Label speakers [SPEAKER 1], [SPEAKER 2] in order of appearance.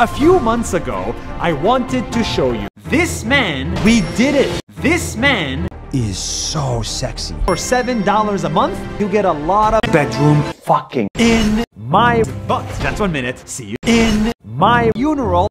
[SPEAKER 1] A few months ago, I wanted to show you. This man, we did it. This man
[SPEAKER 2] is so sexy.
[SPEAKER 1] For $7 a month, you get a lot of
[SPEAKER 2] bedroom fucking
[SPEAKER 1] in my butt. That's 1 minute. See you in my funeral.